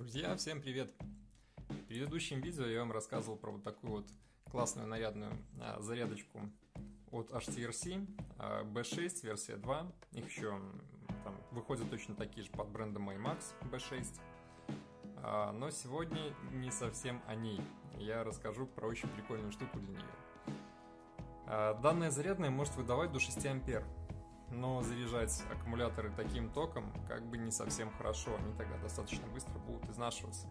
Друзья, всем привет! В предыдущем видео я вам рассказывал про вот такую вот классную нарядную зарядочку от HTRC B6 версия 2. Их еще там выходят точно такие же под брендом IMAX B6. Но сегодня не совсем о ней. Я расскажу про очень прикольную штуку для нее. Данная зарядная может выдавать до 6 ампер. Но заряжать аккумуляторы таким током как бы не совсем хорошо, они тогда достаточно быстро будут изнашиваться.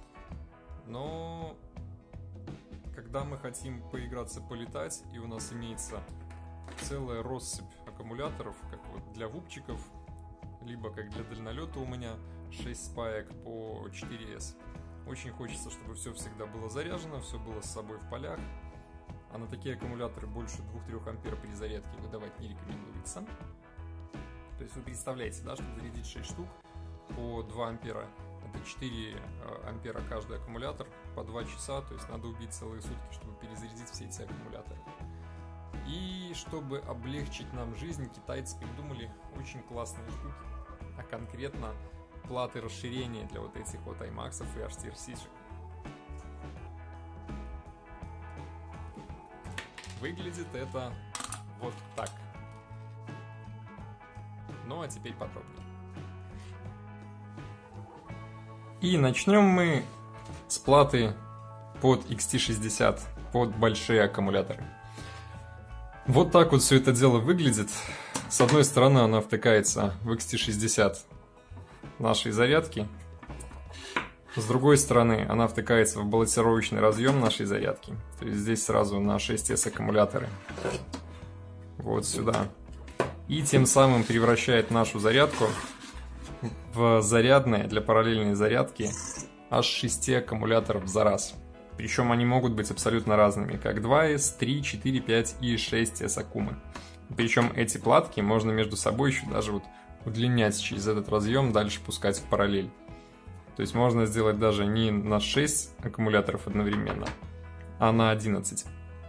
Но когда мы хотим поиграться, полетать, и у нас имеется целая россыпь аккумуляторов, как вот для вупчиков, либо как для дальнолета у меня 6 спаек по 4S, очень хочется, чтобы все всегда было заряжено, все было с собой в полях. А на такие аккумуляторы больше 2-3 ампер при зарядке выдавать не рекомендуется. То есть вы представляете, да, чтобы зарядить 6 штук по 2 ампера, это 4 ампера каждый аккумулятор по 2 часа, то есть надо убить целые сутки, чтобы перезарядить все эти аккумуляторы. И чтобы облегчить нам жизнь, китайцы придумали очень классные штуки, а конкретно платы расширения для вот этих вот IMAX и HTRC-шек. Выглядит это вот так. Ну а теперь подробнее. И начнем мы с платы под XT60, под большие аккумуляторы. Вот так вот все это дело выглядит. С одной стороны она втыкается в XT60 нашей зарядки. С другой стороны, она втыкается в балансировочный разъем нашей зарядки. То есть здесь сразу на 6S аккумуляторы. Вот сюда. И тем самым превращает нашу зарядку в зарядные для параллельной зарядки аж 6 аккумуляторов за раз. Причем они могут быть абсолютно разными, как 2S, 3, 4, 5 и 6S аккумы. Причем эти платки можно между собой еще даже вот удлинять через этот разъем, дальше пускать в параллель. То есть можно сделать даже не на 6 аккумуляторов одновременно, а на 11.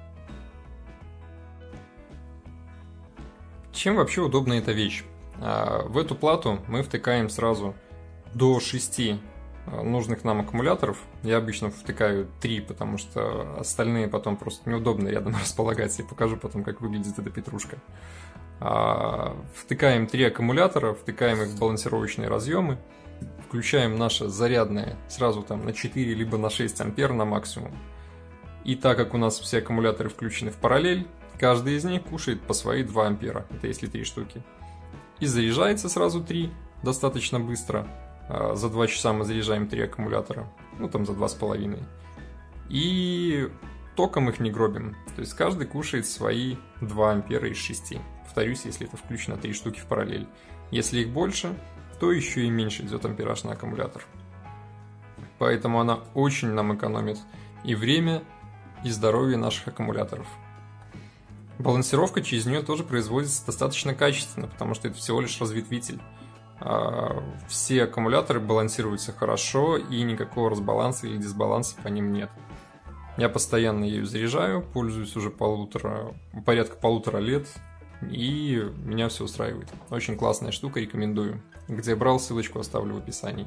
Чем вообще удобна эта вещь? В эту плату мы втыкаем сразу до 6 нужных нам аккумуляторов. Я обычно втыкаю 3, потому что остальные потом просто неудобно рядом располагать. Я покажу потом, как выглядит эта петрушка. Втыкаем 3 аккумулятора, втыкаем их в балансировочные разъемы. Включаем наше зарядное сразу там на 4 либо на 6 ампер на максимум. И так как у нас все аккумуляторы включены в параллель, каждый из них кушает по свои 2 ампера, это если 3 штуки. И заряжается сразу 3 достаточно быстро. За 2 часа мы заряжаем 3 аккумулятора, ну там за 2,5. И током их не гробим, то есть каждый кушает свои 2 ампера из 6. Повторюсь, если это включено 3 штуки в параллель. Если их больше, то еще и меньше идет ампераж на аккумулятор. Поэтому она очень нам экономит и время, и здоровье наших аккумуляторов. Балансировка через нее тоже производится достаточно качественно, потому что это всего лишь разветвитель. Все аккумуляторы балансируются хорошо, и никакого разбаланса или дисбаланса по ним нет. Я постоянно ею заряжаю, пользуюсь уже порядка 1,5 лет. И меня все устраивает. Очень классная штука, рекомендую. Где брал, ссылочку оставлю в описании.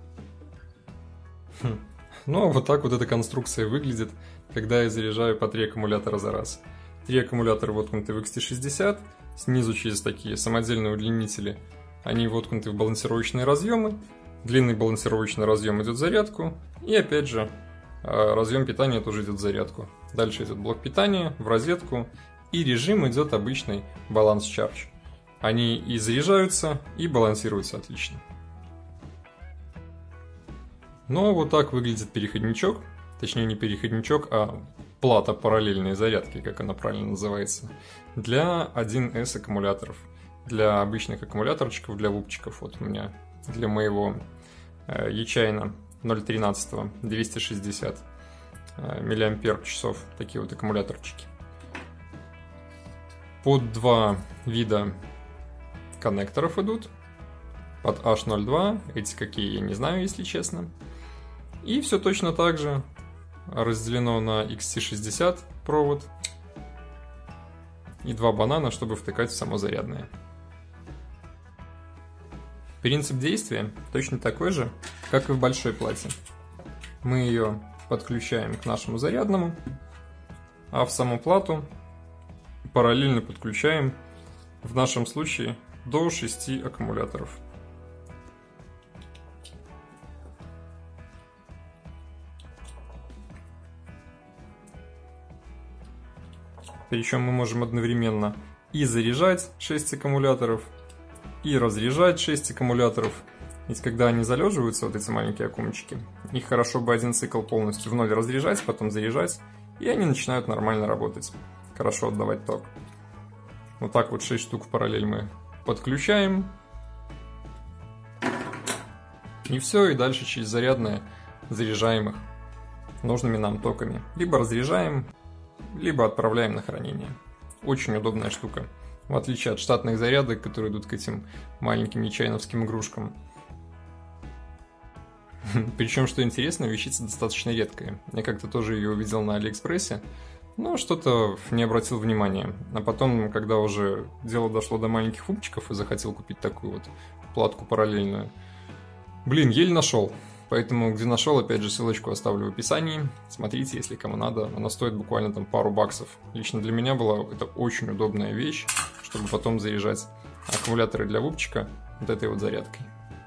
Ну а вот так вот эта конструкция выглядит, когда я заряжаю по 3 аккумулятора за раз. 3 аккумулятора воткнуты в XT60, снизу через такие самодельные удлинители они воткнуты в балансировочные разъемы. Длинный балансировочный разъем идет в зарядку. И опять же, разъем питания тоже идет в зарядку. Дальше идет блок питания в розетку. И режим идет обычный баланс charge. Они и заряжаются, и балансируются отлично. Но вот так выглядит переходничок. Точнее не переходничок, а плата параллельной зарядки, как она правильно называется. Для 1С аккумуляторов. Для обычных аккумуляторчиков, для вупчиков. Вот у меня для моего Ячайна 0.13 260 мАч. Такие вот аккумуляторчики. Под 2 вида коннекторов идут. Под H02. Эти какие, я не знаю, если честно. И все точно так же разделено на XT60 провод. И 2 банана, чтобы втыкать в само зарядное. Принцип действия точно такой же, как и в большой плате. Мы ее подключаем к нашему зарядному, а в саму плату параллельно подключаем, в нашем случае, до 6 аккумуляторов. Причем мы можем одновременно и заряжать 6 аккумуляторов, и разряжать 6 аккумуляторов. Ведь когда они залеживаются, вот эти маленькие аккумчики, их хорошо бы один цикл полностью в ноль разряжать, потом заряжать, и они начинают нормально работать, хорошо отдавать ток. Вот так вот 6 штук в параллель мы подключаем. И все, и дальше через зарядное заряжаем их нужными нам токами. Либо разряжаем, либо отправляем на хранение. Очень удобная штука. В отличие от штатных зарядок, которые идут к этим маленьким нечайновским игрушкам. Причем, что интересно, вещица достаточно редкая. Я как-то тоже ее увидел на Алиэкспрессе, но что-то не обратил внимания. А потом, когда уже дело дошло до маленьких фупчиков и захотел купить такую вот платку параллельную, блин, еле нашел. Поэтому, где нашел, опять же, ссылочку оставлю в описании. Смотрите, если кому надо. Она стоит буквально там пару баксов. Лично для меня была это очень удобная вещь, чтобы потом заряжать аккумуляторы для вупчика вот этой вот зарядкой.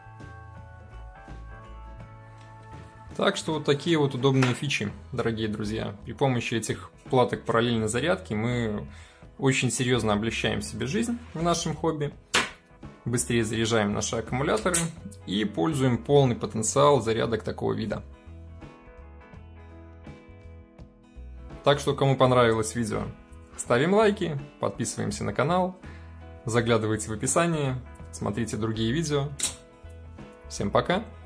Так что вот такие вот удобные фичи, дорогие друзья. При помощи этих платок параллельной зарядки мы очень серьезно облегчаем себе жизнь в нашем хобби. Быстрее заряжаем наши аккумуляторы и пользуем полный потенциал зарядок такого вида. Так что, кому понравилось видео, ставим лайки, подписываемся на канал, заглядывайте в описание, смотрите другие видео. Всем пока!